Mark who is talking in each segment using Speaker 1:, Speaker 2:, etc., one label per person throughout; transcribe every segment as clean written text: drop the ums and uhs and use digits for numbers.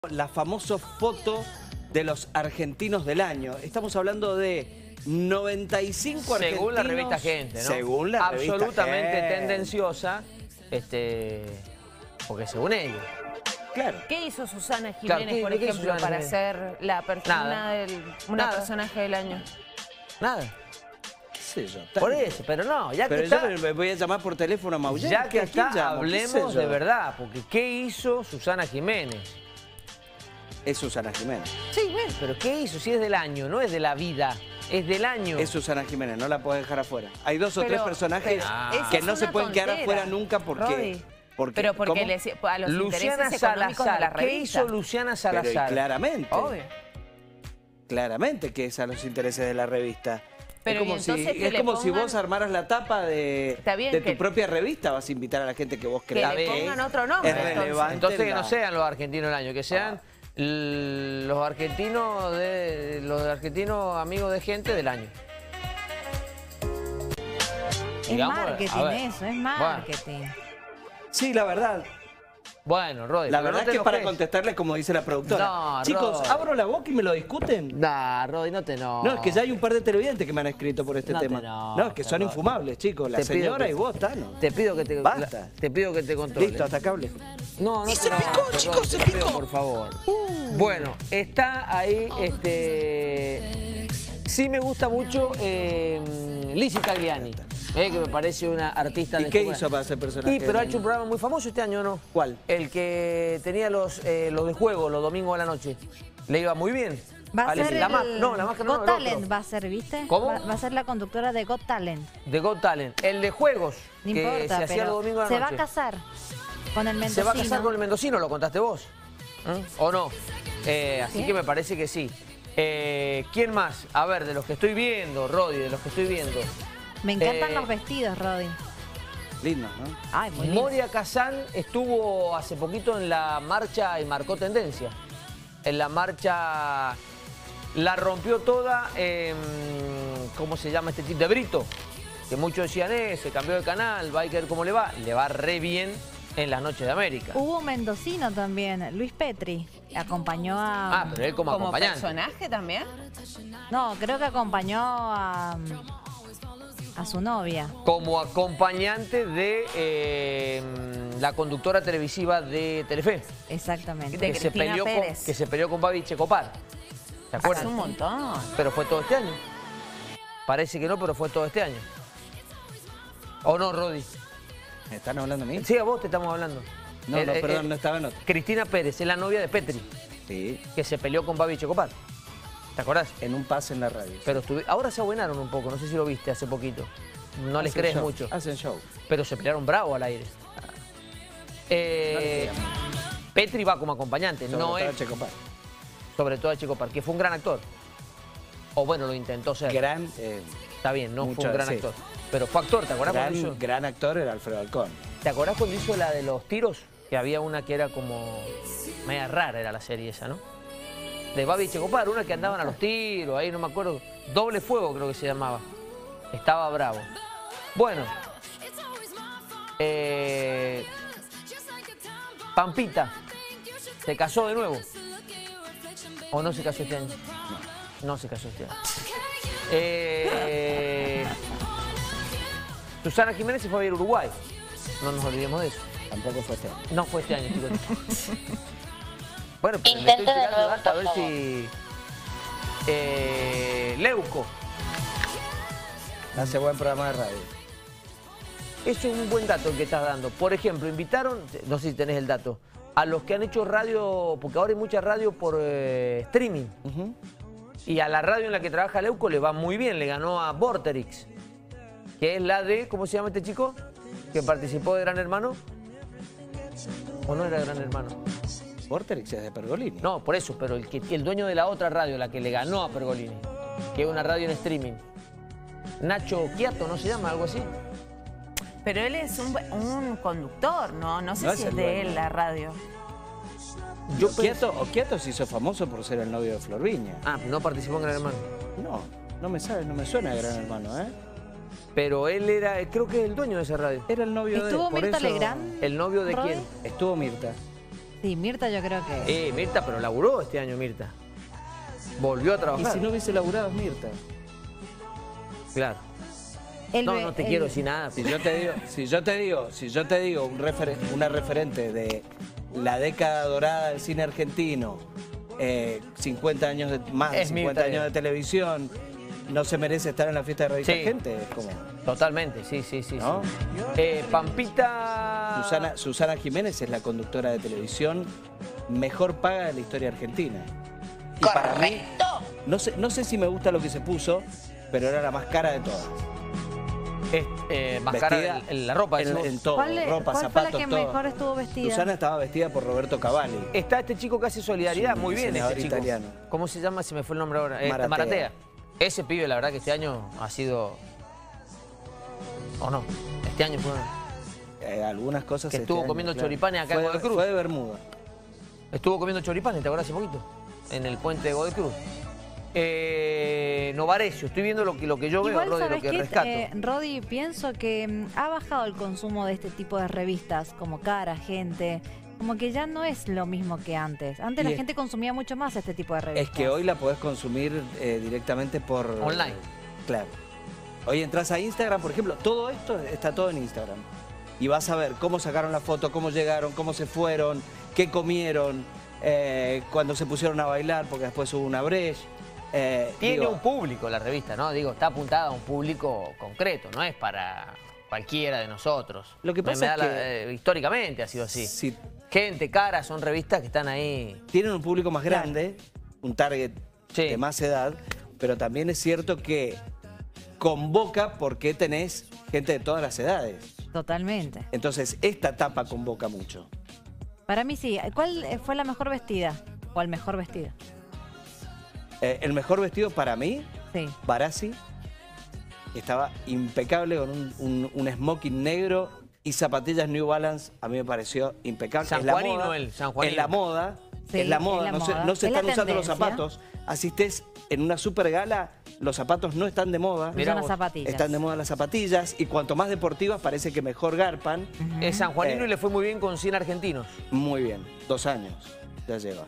Speaker 1: La famosa foto de los argentinos del año. Estamos hablando de 95 argentinos.
Speaker 2: Según la revista Gente, ¿no?
Speaker 1: Según la revista
Speaker 2: absolutamente
Speaker 1: Gente.
Speaker 2: tendenciosa, porque según ellos.
Speaker 1: Claro.
Speaker 3: ¿Qué hizo Susana Jiménez,
Speaker 2: Claro,
Speaker 3: por
Speaker 2: ¿qué hizo
Speaker 3: ejemplo,
Speaker 2: Susana
Speaker 3: para
Speaker 2: Jiménez?
Speaker 3: ser la persona
Speaker 2: Nada.
Speaker 3: personaje del año?
Speaker 2: Nada.
Speaker 1: ¿Qué sé yo?
Speaker 2: Por eso, pero no, ya
Speaker 1: Pero
Speaker 2: que
Speaker 1: yo
Speaker 2: está,
Speaker 1: me voy a llamar por teléfono a Maullar.
Speaker 2: ya que
Speaker 1: ¿A quién
Speaker 2: está,
Speaker 1: llamo? ¿Qué sé
Speaker 2: hablemos
Speaker 1: yo?
Speaker 2: de verdad. Porque ¿qué hizo Susana Jiménez?
Speaker 1: Es Susana Jiménez.
Speaker 2: Sí, bueno, pero ¿qué hizo? Si es del año, no es de la vida, es del año.
Speaker 1: Es Susana Jiménez, no la podés dejar afuera. Hay dos o
Speaker 3: Pero-
Speaker 1: tres personajes
Speaker 3: pero
Speaker 1: que
Speaker 3: esa
Speaker 1: no
Speaker 3: es
Speaker 1: se
Speaker 3: una
Speaker 1: pueden quedar
Speaker 3: tontera,
Speaker 1: afuera nunca porque...
Speaker 3: Roy. Pero porque
Speaker 1: ¿cómo?
Speaker 3: a los
Speaker 2: Luciana
Speaker 3: intereses económicos de la
Speaker 2: Salazar. ¿Qué
Speaker 3: revista.
Speaker 2: hizo Luciana
Speaker 1: Pero
Speaker 2: Salazar?
Speaker 1: claramente.
Speaker 3: Obvio.
Speaker 1: Claramente que es a los intereses de la revista.
Speaker 3: Pero
Speaker 1: es como,
Speaker 3: y entonces
Speaker 1: si,
Speaker 3: que
Speaker 1: es
Speaker 3: le
Speaker 1: como si
Speaker 3: pongan-
Speaker 1: vos armaras la tapa de
Speaker 3: Está bien
Speaker 1: tu
Speaker 3: que-
Speaker 1: propia revista, vas a invitar a la gente que vos
Speaker 3: Que
Speaker 1: creas
Speaker 3: le
Speaker 1: que
Speaker 3: pongan otro nombre,
Speaker 1: es
Speaker 3: entonces.
Speaker 1: relevante.
Speaker 2: Entonces que no
Speaker 1: la-
Speaker 2: sean los argentinos del año, que sean los argentinos amigos de Gente del año.
Speaker 4: Es
Speaker 2: Digamos,
Speaker 4: marketing
Speaker 2: a ver.
Speaker 4: eso, es marketing.
Speaker 1: Sí, la verdad.
Speaker 2: Bueno, Rodri,
Speaker 1: La
Speaker 2: pero
Speaker 1: verdad
Speaker 2: no
Speaker 1: es
Speaker 2: te
Speaker 1: que para
Speaker 2: enojes.
Speaker 1: contestarles como dice la productora.
Speaker 2: No,
Speaker 1: Chicos,
Speaker 2: Rod.
Speaker 1: abro la boca y me lo discuten.
Speaker 2: Nah, Rodri, no te enojes.
Speaker 1: No, es que ya hay un par de televidentes que me han escrito por este
Speaker 2: No te
Speaker 1: tema.
Speaker 2: enojes,
Speaker 1: No, es que son
Speaker 2: Rod.
Speaker 1: infumables, chicos. La
Speaker 2: Te pido
Speaker 1: señora
Speaker 2: que-
Speaker 1: y vos, Tano.
Speaker 2: Te pido que te...
Speaker 1: Basta.
Speaker 2: Te pido que te controles.
Speaker 1: Listo, hasta acá hablé.
Speaker 2: No, no
Speaker 1: Y
Speaker 2: te
Speaker 1: se
Speaker 2: enojes,
Speaker 1: picó,
Speaker 2: Rodri,
Speaker 1: chicos, se
Speaker 2: te pido,
Speaker 1: picó.
Speaker 2: por favor. Bueno, está ahí, sí me gusta mucho Lizzy Tagliani, que me parece una artista
Speaker 1: ¿Y
Speaker 2: de...
Speaker 1: qué hizo para ser personaje
Speaker 2: Sí, pero ha
Speaker 1: del
Speaker 2: hecho un
Speaker 1: año?
Speaker 2: programa muy famoso este año, ¿no?
Speaker 1: ¿Cuál?
Speaker 2: El que tenía los de juego los domingos a la noche. Le iba muy bien.
Speaker 4: Va a
Speaker 2: Lizzy.
Speaker 4: ser
Speaker 2: La
Speaker 4: el
Speaker 2: máscara no,
Speaker 4: Got
Speaker 2: el otro.
Speaker 4: Talent, va a ser, ¿viste?
Speaker 2: ¿Cómo?
Speaker 4: Va a ser la conductora de Got Talent.
Speaker 2: De Got Talent. El de juegos,
Speaker 4: No
Speaker 2: que
Speaker 4: importa,
Speaker 2: se hacía los
Speaker 4: pero
Speaker 2: domingos a
Speaker 4: se
Speaker 2: la
Speaker 4: va a
Speaker 2: noche.
Speaker 4: casar con el
Speaker 2: ¿Se
Speaker 4: mendocino.
Speaker 2: va a casar con el mendocino? ¿Lo contaste vos? ¿O no? Así
Speaker 4: ¿Sí?
Speaker 2: que me parece que sí. ¿Quién más? A ver, de los que estoy viendo, Rodi, de los que estoy viendo.
Speaker 4: Me encantan
Speaker 2: Eh,
Speaker 4: los vestidos, Rodi.
Speaker 1: Lindo, ¿no?
Speaker 4: Ay, muy lindo.
Speaker 2: Moria Kazan estuvo hace poquito en la marcha y marcó tendencia. En la marcha la rompió toda, ¿cómo se llama este tipo? De Brito. Que muchos decían, se cambió de canal, va a ver cómo le va. Le va re bien en las noches de América.
Speaker 4: Hubo un mendocino también, Luis Petri. Acompañó a...
Speaker 2: Pero él como
Speaker 3: ¿Como
Speaker 2: acompañante.
Speaker 3: personaje también?
Speaker 4: No, creo que acompañó a su novia.
Speaker 2: Como acompañante de la conductora televisiva de Telefe.
Speaker 4: Exactamente.
Speaker 3: De
Speaker 2: Que se,
Speaker 3: Cristina
Speaker 2: peleó
Speaker 3: Pérez.
Speaker 2: que se peleó con Babi Checopar. ¿Se acuerdan?
Speaker 3: Hace un montón.
Speaker 2: Pero fue todo este año. Parece que no, pero fue todo este año. ¿O no, Rodi?
Speaker 1: ¿Me están hablando a mí?
Speaker 2: Sí, a vos te estamos hablando.
Speaker 1: No, perdón, no estaba en otro.
Speaker 2: Cristina Pérez es la novia de Petri,
Speaker 1: Sí,
Speaker 2: que se peleó con Babi Checopar. ¿Te acordás?
Speaker 1: en un pase en la radio.
Speaker 2: Pero ahora se abuenaron un poco, no sé si lo viste hace poquito. No les
Speaker 1: Hacen
Speaker 2: crees
Speaker 1: show,
Speaker 2: mucho.
Speaker 1: Hacen show.
Speaker 2: Pero se pelearon bravo al aire. Petri va como acompañante,
Speaker 1: Sobre
Speaker 2: no
Speaker 1: todo
Speaker 2: es
Speaker 1: Checopar.
Speaker 2: sobre todo a Checopar, que fue un gran actor. O bueno, lo intentó ser.
Speaker 1: Gran,
Speaker 2: Está bien, no
Speaker 1: mucho,
Speaker 2: fue un gran
Speaker 1: sí.
Speaker 2: actor. Pero fue actor, ¿te acordás cuando hizo?
Speaker 1: gran actor era Alfredo Alcón.
Speaker 2: ¿Te acordás cuando hizo la de los tiros? Que había una que era como media rara, era la serie esa, ¿no? De Babi Checopar, una que andaban a los tiros, ahí no me acuerdo. Doble Fuego creo que se llamaba. Estaba bravo. Bueno. Pampita. ¿Se casó de nuevo? ¿O no se casó este año? No se casó este año. Susana Jiménez se fue a vivir a Uruguay. No nos olvidemos de eso.
Speaker 1: Tampoco fue este año.
Speaker 2: No fue este año, chicos. Bueno, pero le
Speaker 5: Intente
Speaker 2: estoy
Speaker 5: de
Speaker 2: tirando
Speaker 5: nuevo,
Speaker 2: data a
Speaker 5: por
Speaker 2: ver si... Leuco.
Speaker 1: Hace buen programa de radio.
Speaker 2: Eso es un buen dato el que estás dando. Por ejemplo, invitaron, no sé si tenés el dato, a los que han hecho radio, porque ahora hay mucha radio por streaming. Y a la radio en la que trabaja Leuco le va muy bien, le ganó a Vorterix, que es la de, ¿cómo se llama este chico? Que participó de Gran Hermano. ¿O no era Gran Hermano?
Speaker 1: Vorterix es de Pergolini.
Speaker 2: No, por eso, pero el dueño de la otra radio, la que le ganó a Pergolini, que es una radio en streaming. Nacho Quiato, ¿no se llama? Algo así.
Speaker 3: Pero él es un conductor, ¿no? No sé
Speaker 1: No
Speaker 3: si
Speaker 1: es
Speaker 3: es
Speaker 1: el
Speaker 3: de
Speaker 1: dueño.
Speaker 3: él la radio.
Speaker 1: Oquieto se hizo famoso por ser el novio de Flor Viña.
Speaker 2: No participó en Gran Hermano.
Speaker 1: No me suena de Gran Hermano, ¿eh?
Speaker 2: Pero él era, creo que es el dueño de esa radio.
Speaker 1: Era el novio de
Speaker 4: ¿Estuvo
Speaker 1: por
Speaker 4: Mirta
Speaker 1: eso-
Speaker 4: Legrand?
Speaker 2: ¿El novio de
Speaker 4: Rodi.
Speaker 2: quién?
Speaker 1: Estuvo Mirta.
Speaker 4: Sí, Mirta yo creo que...
Speaker 2: Mirta, pero laburó este año Mirta. Volvió a
Speaker 1: Y
Speaker 2: trabajar.
Speaker 1: si no hubiese laburado es Mirta.
Speaker 2: Claro. No te quiero decir nada.
Speaker 1: Si yo te digo una referente de la década dorada del cine argentino, 50 años más de
Speaker 2: Es
Speaker 1: 50
Speaker 2: Mirta,
Speaker 1: años de televisión, no se merece estar en la fiesta de revista
Speaker 2: Sí.
Speaker 1: Gente. Es como,
Speaker 2: Totalmente, sí.
Speaker 1: ¿no?
Speaker 2: Pampita...
Speaker 1: Susana Jiménez es la conductora de televisión mejor paga de la historia argentina. Y para mí, no sé si me gusta lo que se puso, pero era la más cara de todas.
Speaker 2: más cara
Speaker 1: Vestida
Speaker 2: la ropa.
Speaker 1: en todo, ropa,
Speaker 4: ¿Cuál fue
Speaker 1: zapatos,
Speaker 4: la que
Speaker 1: todo.
Speaker 4: mejor estuvo vestida?
Speaker 1: Susana estaba vestida por Roberto Cavalli.
Speaker 2: Está este chico que hace solidaridad,
Speaker 1: Sí,
Speaker 2: muy bien
Speaker 1: senador
Speaker 2: ese chico.
Speaker 1: italiano.
Speaker 2: ¿Cómo se llama? Se me fue el nombre ahora.
Speaker 1: Maratea.
Speaker 2: Maratea. Ese pibe, la verdad que este año ha sido... ¿O no? Este año fue...
Speaker 1: Algunas cosas
Speaker 2: Que estuvo
Speaker 1: este año,
Speaker 2: comiendo
Speaker 1: claro.
Speaker 2: choripanes acá en Godoy Cruz.
Speaker 1: Fue de Bermuda.
Speaker 2: Estuvo comiendo choripanes, ¿te acuerdas hace poquito? En el puente de Godoy Cruz. Novarecio, estoy viendo lo que yo veo,
Speaker 4: Igual,
Speaker 2: Rodi, lo
Speaker 4: ¿sabes
Speaker 2: que
Speaker 4: qué?
Speaker 2: rescato.
Speaker 4: Rodi, pienso que ha bajado el consumo de este tipo de revistas, como Cara, Gente. Como que ya no es lo mismo que antes. Antes
Speaker 1: Y
Speaker 4: la
Speaker 1: es-
Speaker 4: gente consumía mucho más este tipo de revistas.
Speaker 1: Es que hoy la podés consumir directamente por...
Speaker 2: Online.
Speaker 1: Claro. Hoy entras a Instagram, por ejemplo, todo esto está todo en Instagram. Y vas a ver cómo sacaron la foto, cómo llegaron, cómo se fueron, qué comieron, cuando se pusieron a bailar, porque después hubo una brecha.
Speaker 2: Tiene un público la revista, ¿no? Digo, está apuntada a un público concreto, no es para cualquiera de nosotros.
Speaker 1: Lo que pasa es que-
Speaker 2: históricamente ha sido así.
Speaker 1: Si
Speaker 2: Gente, Cara, son revistas que están ahí.
Speaker 1: tienen un público más grande, un target
Speaker 2: Sí.
Speaker 1: de más edad, pero también es cierto que convoca porque tenés gente de todas las edades.
Speaker 4: Totalmente.
Speaker 1: Entonces, esta etapa convoca mucho.
Speaker 4: Para mí sí. ¿Cuál fue la mejor vestida? ¿O el mejor vestido?
Speaker 1: El mejor vestido para mí,
Speaker 4: Sí.
Speaker 1: Barassi, estaba impecable con un smoking negro y zapatillas New Balance, a mí me pareció impecable.
Speaker 2: Sanjuanino él, sanjuanino.
Speaker 1: En la moda,
Speaker 4: Sí,
Speaker 1: en la
Speaker 4: en
Speaker 1: moda,
Speaker 4: la
Speaker 1: no se,
Speaker 4: moda.
Speaker 1: no se
Speaker 4: Es la
Speaker 1: están usando los
Speaker 4: tendencia.
Speaker 1: zapatos. Así estés en una super gala, los zapatos no están de moda.
Speaker 2: Mirá
Speaker 4: Son las
Speaker 2: vos.
Speaker 4: zapatillas.
Speaker 1: Están de moda las zapatillas y cuanto más deportivas parece que mejor garpan.
Speaker 2: Es sanjuanino
Speaker 1: Eh.
Speaker 2: y le fue muy bien con 100 argentinos.
Speaker 1: Muy bien, 2 años ya lleva.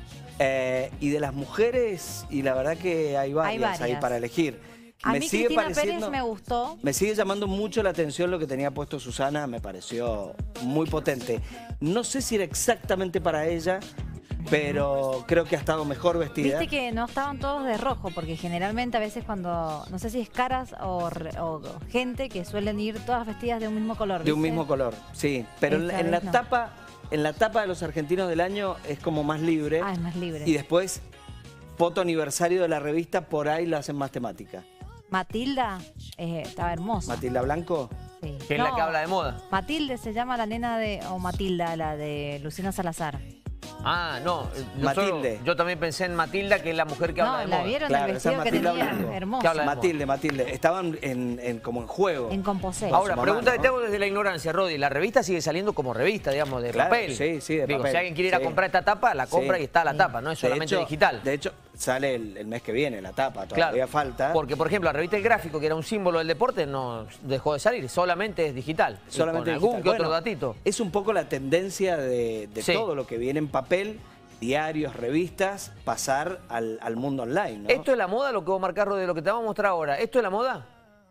Speaker 1: Y de las mujeres, y la verdad que hay varias ahí
Speaker 4: varias.
Speaker 1: para elegir.
Speaker 4: A mí Cristina Pérez me gustó.
Speaker 1: Me sigue llamando mucho la atención lo que tenía puesto Susana, me pareció muy potente. No sé si era exactamente para ella, pero creo que ha estado mejor vestida.
Speaker 4: Viste que no estaban todos de rojo, porque generalmente a veces cuando, no sé si es Caras o Gente que suelen ir todas vestidas de un mismo color.
Speaker 1: De un
Speaker 4: ¿viste?
Speaker 1: mismo color, sí. Pero
Speaker 4: Esta
Speaker 1: en la
Speaker 4: vez no.
Speaker 1: tapa, en la tapa de los argentinos del año es como más libre.
Speaker 4: Ah, es más libre.
Speaker 1: Y después, foto aniversario de la revista, por ahí lo hacen más temática.
Speaker 4: Matilda estaba hermosa.
Speaker 1: Matilda Blanco.
Speaker 4: Sí.
Speaker 2: Que es la
Speaker 4: No,
Speaker 2: que habla de moda.
Speaker 4: Matilde se llama la nena de, o Matilda, la de Luciana Salazar.
Speaker 2: Ah, no.
Speaker 1: Matilde.
Speaker 2: Yo también pensé en Matilda, que es la mujer que habla
Speaker 4: No,
Speaker 2: de
Speaker 4: la
Speaker 2: moda.
Speaker 4: vieron
Speaker 1: Claro,
Speaker 4: el
Speaker 1: esa
Speaker 4: vestido que
Speaker 1: Matilda
Speaker 4: tenía,
Speaker 1: Blanco.
Speaker 4: hermoso.
Speaker 2: Que habla de moda.
Speaker 1: Matilde. Estaban como en juego.
Speaker 4: En Composé.
Speaker 1: Ahora,
Speaker 2: Ahora,
Speaker 1: su mamá,
Speaker 2: pregunta que
Speaker 1: ¿no?
Speaker 2: te hago desde la ignorancia, Rodi. La revista sigue saliendo como revista, digamos, de
Speaker 1: Claro,
Speaker 2: papel.
Speaker 1: sí, de
Speaker 2: Digo,
Speaker 1: papel.
Speaker 2: si alguien quiere ir a
Speaker 1: Sí.
Speaker 2: comprar esta tapa, la compra
Speaker 1: Sí.
Speaker 2: y está la tapa, no es solamente digital.
Speaker 1: De hecho, sale el mes que viene la tapa,
Speaker 2: Claro,
Speaker 1: todavía falta.
Speaker 2: Porque, por ejemplo, la revista El Gráfico, que era un símbolo del deporte, no dejó de salir, solamente es digital. Y
Speaker 1: solamente
Speaker 2: con algún
Speaker 1: digital.
Speaker 2: que otro
Speaker 1: Bueno,
Speaker 2: datito.
Speaker 1: Es un poco la tendencia de
Speaker 2: Sí.
Speaker 1: todo lo que viene en papel, diarios, revistas, pasar al mundo online, ¿no?
Speaker 2: ¿Esto es la moda, lo que vos marcás, Rodi, de lo que te vamos a mostrar ahora? ¿Esto es la moda?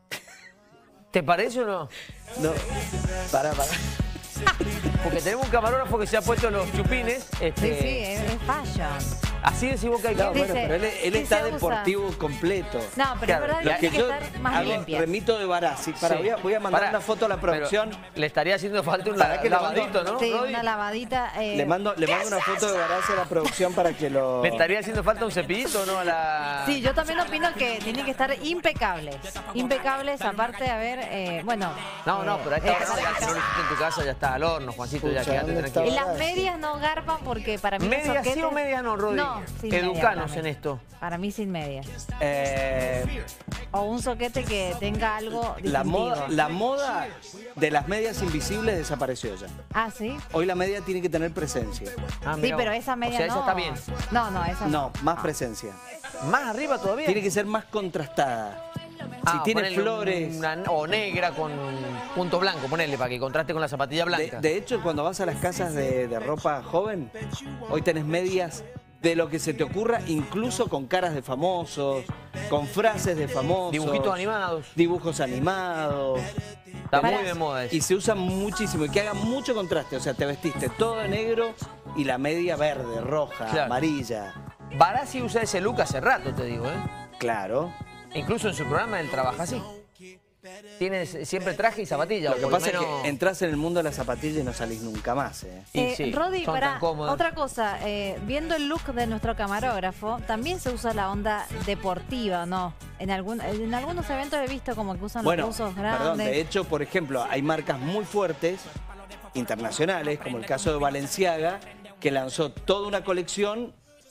Speaker 2: ¿Te parece o no?
Speaker 1: No, para.
Speaker 2: Porque tenemos un camarógrafo que se ha puesto los chupines.
Speaker 4: Sí, sí, es fashion.
Speaker 2: Así decís vos que hay que...
Speaker 1: No,
Speaker 4: Dice,
Speaker 1: bueno, pero él
Speaker 4: sí
Speaker 1: está
Speaker 4: se usa.
Speaker 1: deportivo completo.
Speaker 4: No, pero
Speaker 2: Claro,
Speaker 4: es verdad
Speaker 1: Lo
Speaker 4: que
Speaker 1: que
Speaker 4: tiene
Speaker 1: yo
Speaker 4: que estar más
Speaker 1: hago,
Speaker 4: limpia.
Speaker 1: remito de Barassi. Para,
Speaker 2: Sí.
Speaker 1: voy a mandar
Speaker 2: Pará,
Speaker 1: una foto a la producción.
Speaker 2: pero le estaría haciendo falta un
Speaker 1: ¿Para qué le mando?
Speaker 2: lavadito, ¿no,
Speaker 4: Sí,
Speaker 2: Rodi?
Speaker 4: una lavadita.
Speaker 1: Le mando una foto de Barassi a la producción para que lo...
Speaker 2: ¿Le estaría haciendo falta un cepillito, no? A la...
Speaker 4: Sí, yo también opino que tienen que estar impecables. Impecables, aparte, a ver, bueno.
Speaker 2: No, pero a esta hora no, ya si no lo hiciste en tu casa ya está al horno, Juancito, ya
Speaker 1: Escucha,
Speaker 2: quédate
Speaker 1: ¿dónde
Speaker 2: tranquilo.
Speaker 1: está?
Speaker 4: Las medias no garpan porque para mí los
Speaker 2: ¿Medias sí
Speaker 4: soquetes-
Speaker 2: o medias no, Rodi?
Speaker 4: No, sin medias
Speaker 2: Educanos
Speaker 4: para
Speaker 2: en
Speaker 4: mí.
Speaker 2: esto.
Speaker 4: Para mí sin medias.
Speaker 1: Eh,
Speaker 4: O un soquete que tenga algo
Speaker 1: la
Speaker 4: distintivo.
Speaker 1: moda de las medias invisibles desapareció ya.
Speaker 4: Ah, ¿sí?
Speaker 1: Hoy la media tiene que tener presencia.
Speaker 2: Ah,
Speaker 4: Sí,
Speaker 2: mirá
Speaker 4: pero
Speaker 2: vos.
Speaker 4: esa media
Speaker 2: O sea,
Speaker 4: no.
Speaker 2: esa está bien.
Speaker 4: No, esa
Speaker 1: No, más presencia.
Speaker 2: ¿Más arriba todavía?
Speaker 1: Tiene que ser más contrastada. Si tiene
Speaker 2: ponele
Speaker 1: flores.
Speaker 2: o negra con puntos blancos, ponele, para que contraste con la zapatilla blanca.
Speaker 1: De hecho, cuando vas a las casas de ropa joven, hoy tenés medias de lo que se te ocurra, incluso con caras de famosos, con frases de famosos.
Speaker 2: Dibujitos animados.
Speaker 1: Dibujos animados.
Speaker 2: Está muy de moda eso.
Speaker 1: Y se usa muchísimo y que haga mucho contraste. O sea, te vestiste todo de negro y la media verde, roja,
Speaker 2: Claro.
Speaker 1: amarilla.
Speaker 2: Barassi usa ese look hace rato, te digo, ¿eh?
Speaker 1: Claro.
Speaker 2: Incluso en su programa él trabaja así. Tiene siempre traje y zapatilla.
Speaker 1: Lo
Speaker 2: o
Speaker 1: que
Speaker 2: por
Speaker 1: pasa
Speaker 2: menos...
Speaker 1: es que entras en el mundo de las zapatillas y no salís nunca más, ¿eh?
Speaker 2: Y sí,
Speaker 4: Rodi,
Speaker 2: son
Speaker 4: pará,
Speaker 2: tan cómodas.
Speaker 4: otra cosa, viendo el look de nuestro camarógrafo, también se usa la onda deportiva, ¿no? En algunos eventos he visto como que usan
Speaker 1: Bueno,
Speaker 4: los buzos grandes.
Speaker 1: perdón, de hecho, por ejemplo, hay marcas muy fuertes, internacionales, como el caso de Balenciaga, que lanzó toda una colección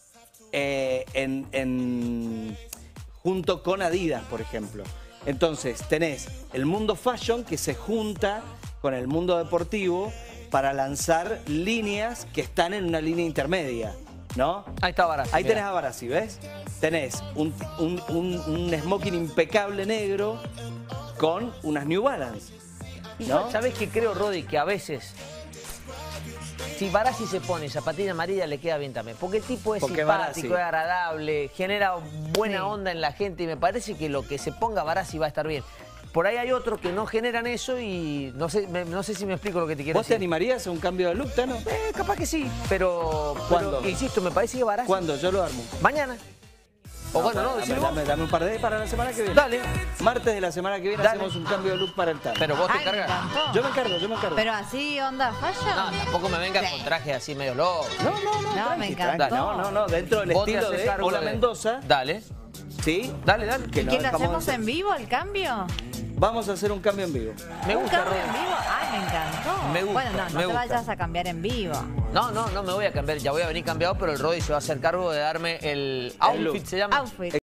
Speaker 1: junto con Adidas, por ejemplo. Entonces, tenés el mundo fashion que se junta con el mundo deportivo para lanzar líneas que están en una línea intermedia, ¿no?
Speaker 2: Ahí está Barassi.
Speaker 1: Ahí
Speaker 2: mirá.
Speaker 1: tenés a Barassi, ¿ves? Tenés un smoking impecable negro con unas New Balance, ¿no?
Speaker 2: ¿Sabés qué creo, Rodi? Que a veces, si Barassi se pone zapatilla amarilla, le queda bien también. Porque el tipo es
Speaker 1: Porque
Speaker 2: simpático,
Speaker 1: Barassi.
Speaker 2: es agradable, genera buena
Speaker 4: Sí.
Speaker 2: onda en la gente y me parece que lo que se ponga Barassi va a estar bien. Por ahí hay otros que no generan eso y no sé si me explico lo que te quiero
Speaker 1: ¿Vos te
Speaker 2: decir.
Speaker 1: animarías a un cambio de look, Tano?
Speaker 2: Capaz que sí, pero
Speaker 1: ¿Cuándo?
Speaker 2: insisto, me parece que Barassi...
Speaker 1: ¿Cuándo? Yo lo armo.
Speaker 2: Mañana. O bueno, no, decime vos.
Speaker 1: dame un par de días para la semana que viene.
Speaker 2: Dale.
Speaker 1: Martes de la semana que viene
Speaker 2: Dale.
Speaker 1: hacemos un cambio de look para el Tano.
Speaker 2: Pero vos te
Speaker 4: Ay, me
Speaker 2: encargas.
Speaker 4: encantó.
Speaker 1: Yo me encargo.
Speaker 4: Pero así, onda fashion.
Speaker 2: No, tampoco me vengas con trajes así medio locos.
Speaker 1: No,
Speaker 4: No,
Speaker 1: tranqui,
Speaker 4: me encantó.
Speaker 1: tranqui. No, dentro del
Speaker 2: Vos te
Speaker 1: estilo
Speaker 2: haces
Speaker 1: de
Speaker 2: cargo
Speaker 1: Hola
Speaker 2: de-
Speaker 1: Mendoza,
Speaker 2: Dale,
Speaker 1: ¿sí?
Speaker 2: dale.
Speaker 1: Que
Speaker 4: ¿Y
Speaker 1: no
Speaker 4: qué lo
Speaker 1: dejamos
Speaker 4: hacemos
Speaker 1: de-
Speaker 4: en vivo, el cambio?
Speaker 1: Vamos a hacer un cambio en vivo.
Speaker 2: Me
Speaker 4: ¿Un
Speaker 2: gusta,
Speaker 4: cambio
Speaker 2: Rodi.
Speaker 4: en vivo? Ay, me encantó.
Speaker 2: Me gusta,
Speaker 4: Bueno, no
Speaker 2: me
Speaker 4: te
Speaker 2: gusta.
Speaker 4: vayas a cambiar en vivo.
Speaker 2: No me voy a cambiar. Ya voy a venir cambiado, pero el Rodi se va a hacer cargo de darme el
Speaker 1: look.
Speaker 2: outfit, se llama.
Speaker 4: Outfit.